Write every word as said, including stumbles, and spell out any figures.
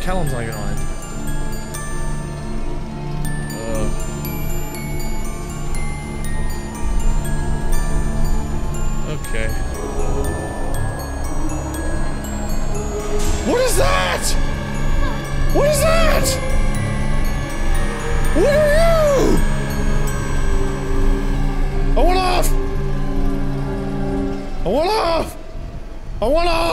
Callum's not even on it. Uh. Okay. What is that? What is that? What are you? I want off! I want off! I want off!